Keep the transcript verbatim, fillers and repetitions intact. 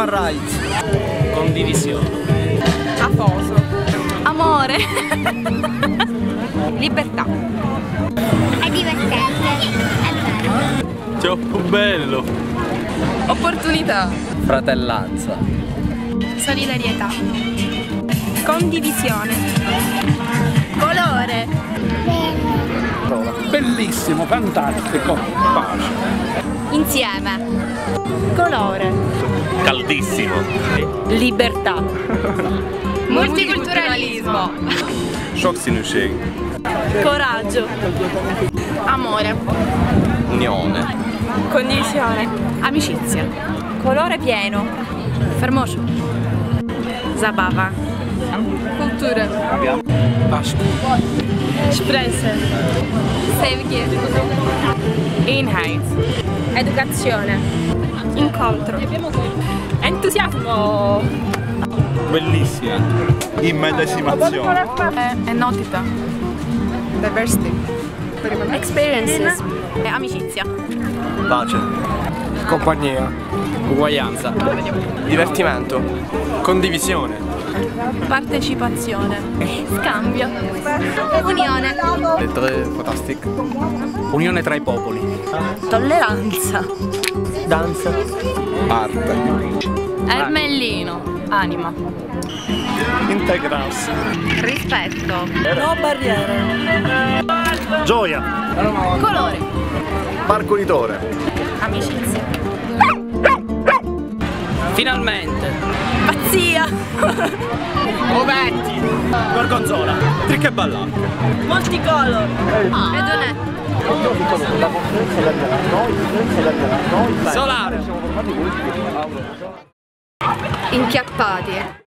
Human rights. Condivisione. Afoso. Amore. Libertà. È divertente. È bello. Troppo bello. Opportunità. Fratellanza. Solidarietà. Condivisione. Colore. Bellissimo, fantastico. Pace. Insieme. Colore. Caldissimo. Libertà. Multiculturalismo. Shocksinusceg. Coraggio. Amore. Unione. Condivisione. Amicizia. Colore pieno. Fermoso. Zabawa. Cultura. Pascua. Sprese. Sevgie. Inheit. Educazione. Incontro. Entusiasmo. Bellissima. Immedesimazione. Enotita. Diversity. Experiences. Amicizia. Pace. Compagnia. Uguaglianza. Divertimento. Condivisione. Partecipazione. Scambio. Unione. Fantastic. Unione tra i popoli. Tolleranza. Danza. Arte. Ermellino. Anima. Integrarsi. Rispetto. No barriere. Gioia. Colore. Parcolitore. Amicizia. Finalmente. Pazzia. Ovetti. Gorgonzola. Trick e ballacca. Multicolor. Redonè. Solare. Inchiappati.